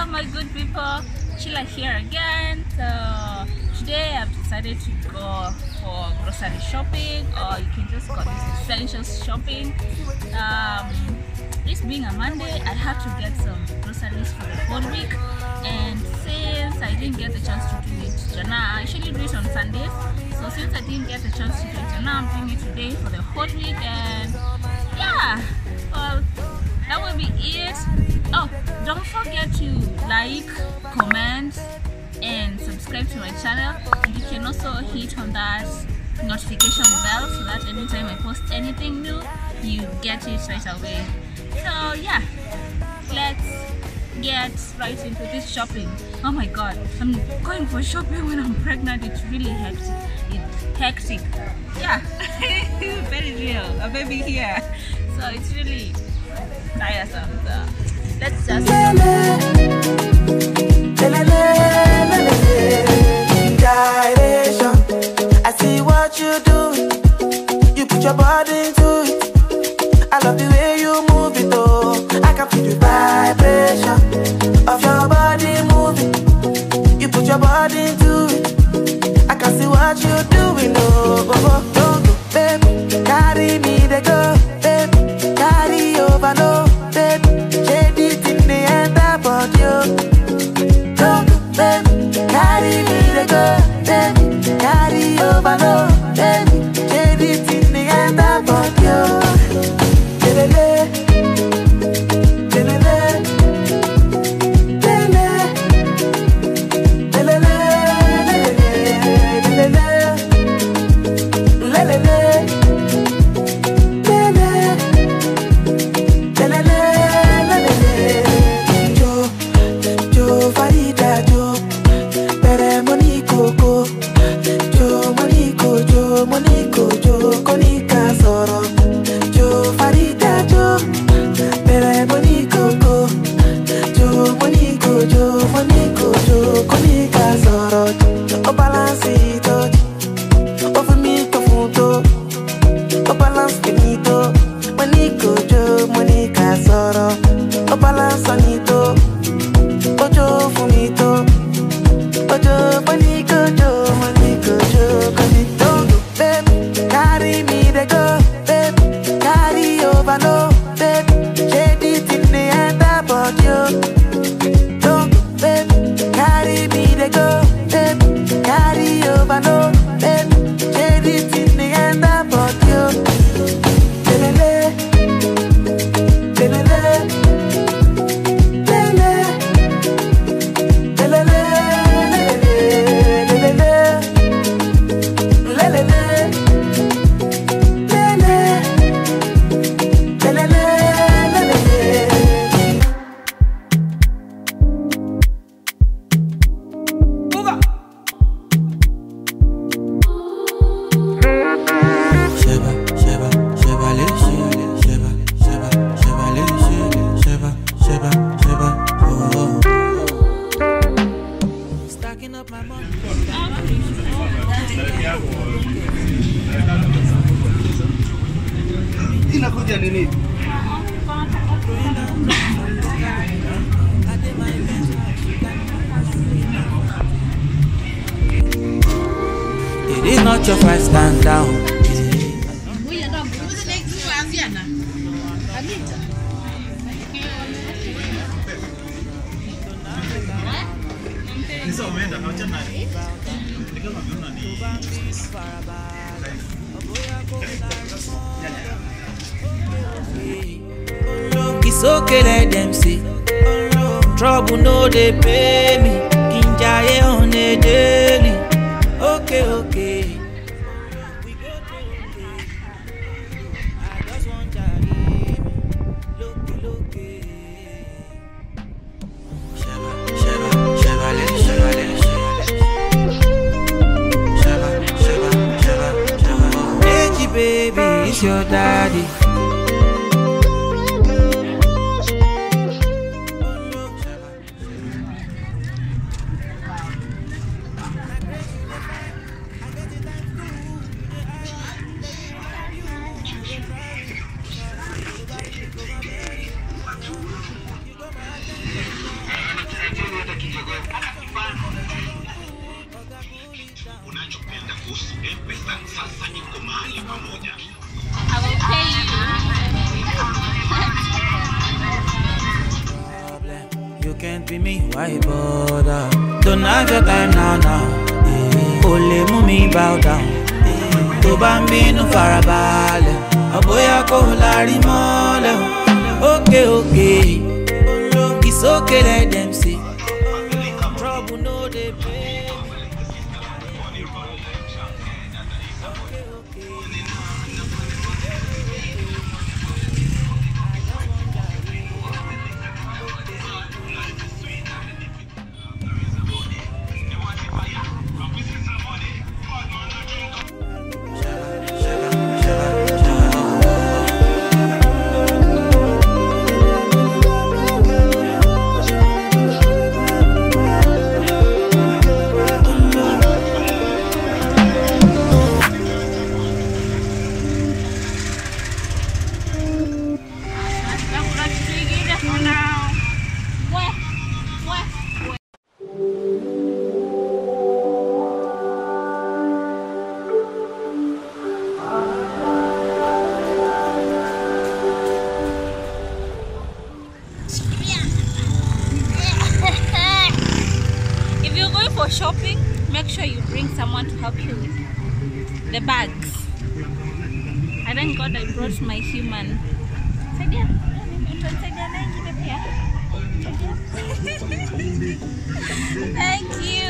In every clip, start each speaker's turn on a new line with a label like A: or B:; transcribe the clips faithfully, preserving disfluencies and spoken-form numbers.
A: Hello my good people, Sheila here again. So today I've decided to go for grocery shopping, or you can just call this essentials shopping. Um, this being a Monday, I have to get some groceries for the whole week, and since I didn't get the chance to do it Jana, I usually do it on Sundays. So since I didn't get the chance to do it Jana, I'm doing it today for the whole week, and yeah, well, that will be it. Oh, don't forget to like, comment, and subscribe to my channel. And you can also hit on that notification bell so that anytime I post anything new, you get it right away. So yeah, let's get right into this shopping. Oh my god, I'm going for shopping when I'm pregnant. It's really hectic. It's hectic. Yeah, very real. A baby here. So it's really tiresome. So let's just
B: direction. I see what you do. You put your body into it. I love the way you move it, oh. I can feel the vibration of your body moving. You put your body into it. I can see what you're doing, oh. Oh, oh, oh, baby, carry me, they go, baby, carry over, no, baby, shade it in the end about you. Go, baby, carry me, they go, baby, carry over, no, baby, shade it in the end about you.
C: It is not your first stand down. It's okay, let them see. Trouble no they pay me. Kinjaye on a daily. Okay, okay. I just want to look, look. Sheba, Sheba, Sheba, Sheba, Sheba, Sheba, Sheba, Sheba. Hey, baby, it's your daddy.
A: I will pay
C: you. You can't be me, why bother? Don't have your time now, now. Only mumi bow down. To bambino farabale. Aboya ko lari mole. Okay, okay. It's okay, let them see. Trouble no they pay.
A: For shopping, make sure you bring someone to help you with the bags. I thank God I brought my human. Thank you.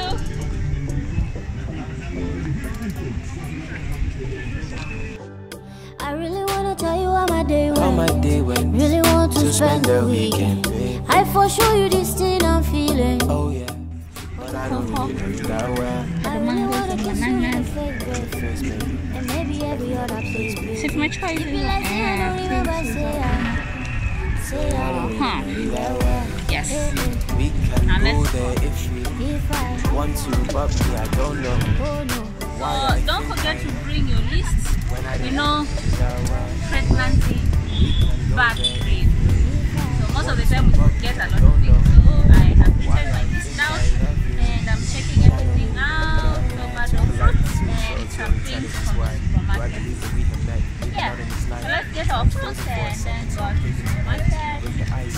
D: I really wanna tell you how my day went.
B: How my day went.
D: Really want to,
B: to
D: spend,
B: spend
D: the weekend. weekend I for sure you this thing I'm feeling.
B: Oh yeah. I don't really know you that well.
D: I really wanna kiss you with a fake breath. And maybe every other place.
A: It's my choice.
D: You be like, say I don't remember, say I Say I don't
A: huh.
D: remember you that well.
A: Yes.
B: We can
A: now
B: go
A: let's
B: there if we
D: if I
B: want to, but me, I don't know.
D: Oh no.
A: So don't forget to bring your lists. You know, pregnancy, birth rate. So most of the time we get a lot of things. So I have written my list down. And I'm checking everything out, so bad of fruits and some things from the supermarket. Yeah, so let's get our fruits and then go to the supermarket. And yeah, this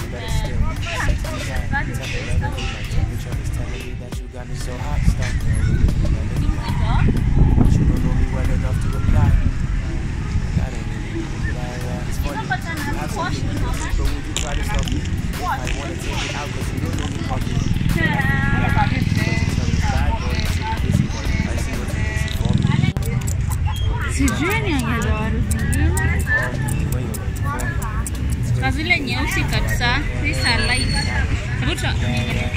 A: sijui niongeze harufu nyingine na zile nyeusi kabisa. These are light. Hebu tuangalie.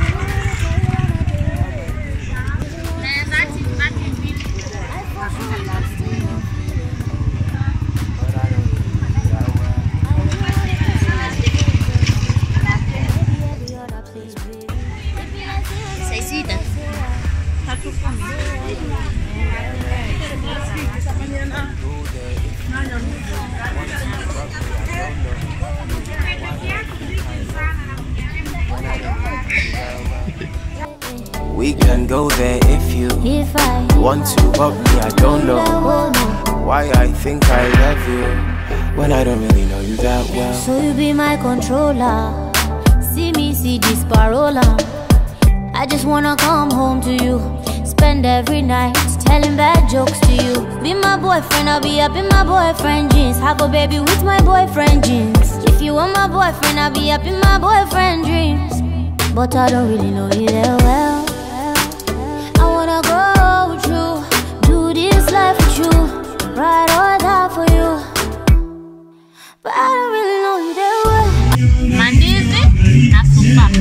B: We can go there if you
D: if I
B: want to, but me, I don't know why I think I love you when I don't really know you that well.
D: So you be my controller. See me, see this parola. I just wanna come home to you. Spend every night telling bad jokes to you. Be my boyfriend, I'll be up in my boyfriend jeans. Have a baby with my boyfriend jeans. If you want my boyfriend, I'll be up in my boyfriend dreams. But I don't really know you that well. I wanna go with you, do this life with you, ride or die for you. But I don't really know you that well.
A: Mandizi na super.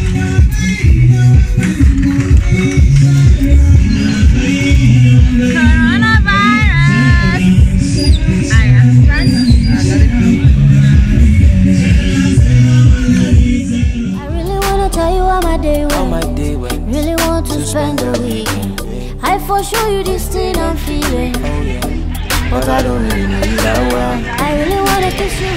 D: For sure you this thing I'm feeling.
B: Oh yeah, but I don't really know you that well.
D: I really wanna kiss you.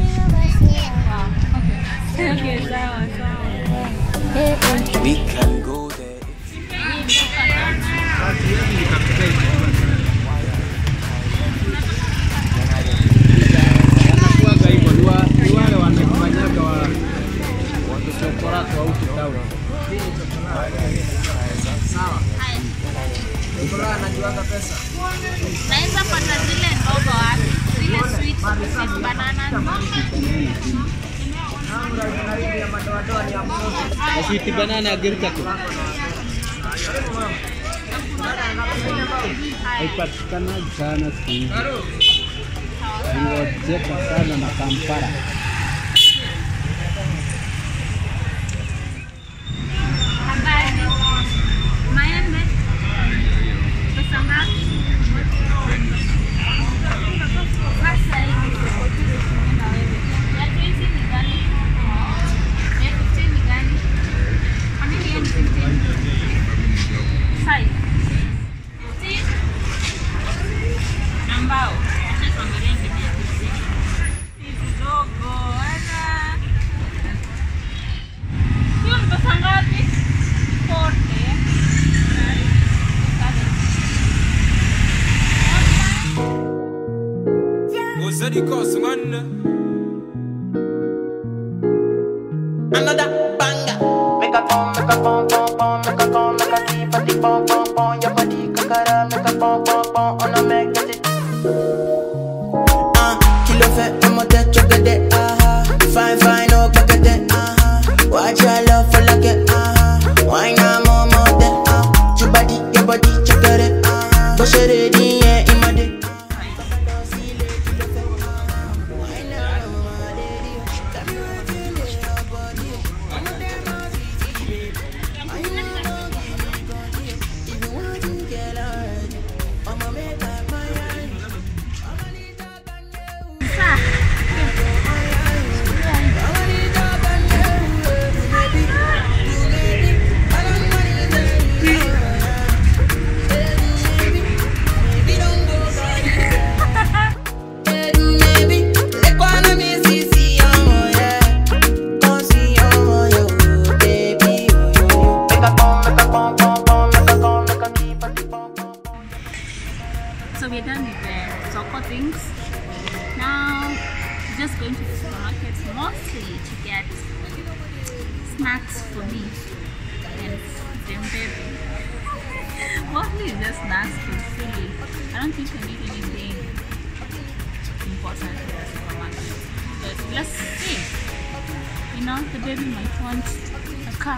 A: Okay, so, so.
D: Hey, hey.
B: We can go
E: Sweet banana girka tu. Haipatikana sana siku hizi. Niwajeka sana na Kampala.
B: Another banger. Make a pom, make a pom, pom, pom, make a pom, make a keep a tick, pom, pom, pom. Your body kakara, make a pom, pom, pom, on a make it. Ah, kilo fe, I'm a dead chocolate, aha. Fine, fine, oh, kakate, aha. Watch your love for like it, aha. Why not more, more, that, ah. Your body, your body, chocolate, aha. Push it in, yeah, in my day.
A: So we're done with the soccer things. Now just going to the supermarket mostly to get snacks for me and them baby. Mostly just snacks for silly. I don't think I need anything important in the supermarket. But let's see. You know, the baby might want a car.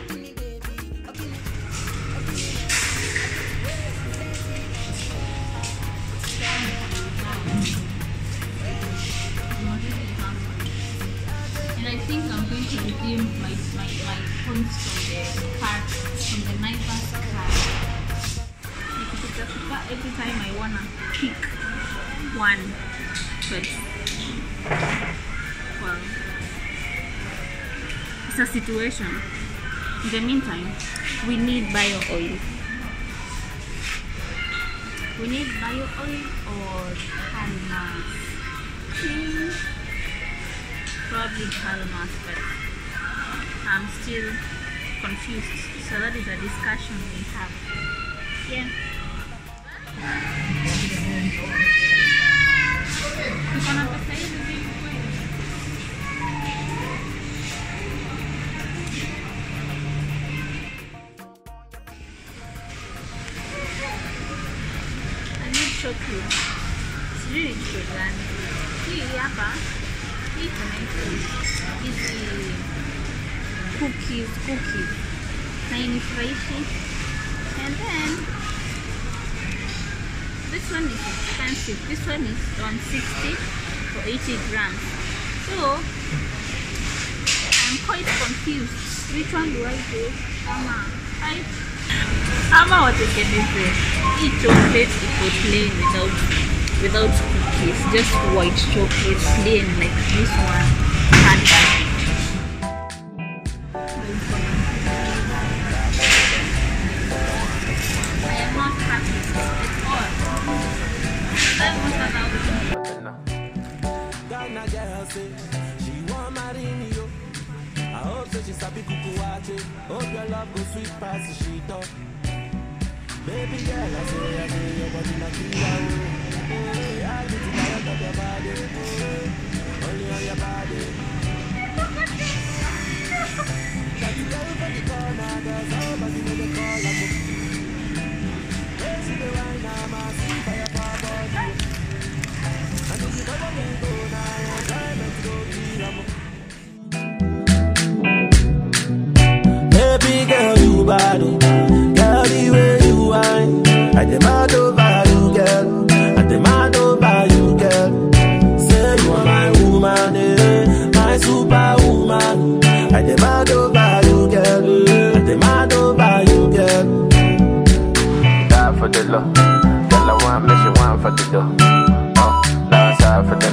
A: I think I'm going to redeem my, my, my points from the card, from the Naivas card. Every time I wanna pick one place. Well, it's a situation. In the meantime, we need bio oil. We need bio oil or Palmas. Probably Palmas, but I'm still confused. So that is a discussion we have. Yeah. I need chocolate. It's really chocolate. Here, hapa. Hii hizi cookies, cookies. Na inifurahishi. And then this one is expensive. This one is one sixty for eighty grams. So I'm quite confused. Which one do I do? Ama, I Ama watengeneze hii chocolate iko plain without without cookies, just white chocolate plain like this one. I am not happy at all. That was about
F: Ghana girl say she want marry me yo. I hope so she sabi kukuwache. Hope your love go sweet past the sheet up. Baby girl, I say, I say your body not clear. I get to tired of your body. Only on your body. Got you down for the corner, girls. Nobody know the call up. Where's the wine? I'm a see for your body. And if you never go now,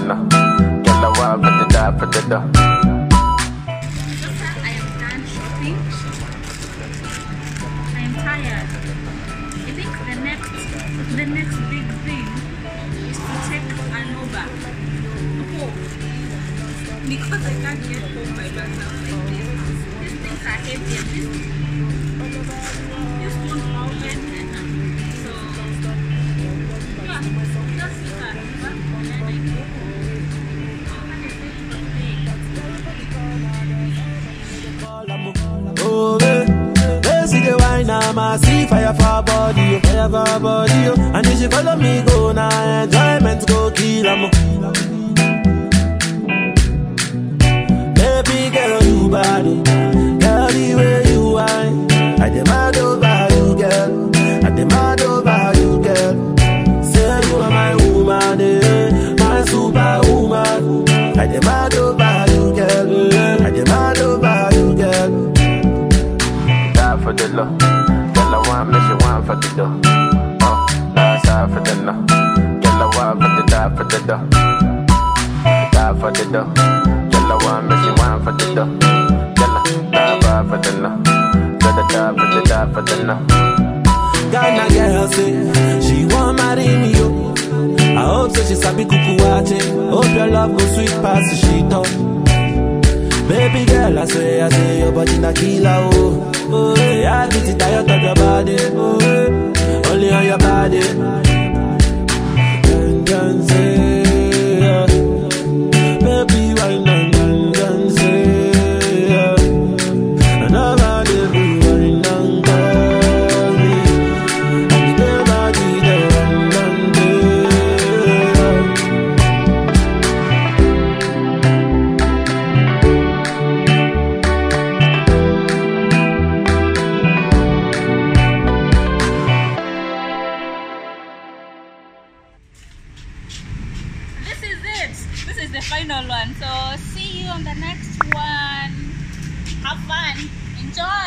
G: no. Girl, I want for the die for the dough.
A: I am done shopping. I am tired. I think the next, the next big thing is to take an Uber home because I can't get home by myself like this. These things are heavy and this, this won't move it. So yeah, just look at Uber and then I go home.
F: Oh, babe, they see the wine, I'm a see fire for body, fire for body, and if she follow me, go now, enjoyment go kill 'em. Baby girl, you bad, girl, the way you whine, I demand over you, girl, I demand over you, girl. Say you are my woman, eh, my superwoman, I demand over you, girl, I demand over you, girl.
G: For the low, girl, I want me, she want for the dough. Oh, nah, sorry for the no. Girl, I want for the die for the dough. Die for the dough. Girl, I want me, she want for the dough. Girl, I die for the no. For the die for the die for the no.
F: Ghana girl say she want marry me, yo. I hope so she sabi kuku wache. Hope your love go sweet past the shit up. Baby girl, I swear, I say your body na killer, oh. Oh, yeah, I get it tired of your body, oh, yeah. Only on your body. And then say, yeah. Baby, why not? And then say, yeah. And all about it, why not call me? And the body, the one and
A: the final one. So see you on the next one. Have fun. Enjoy.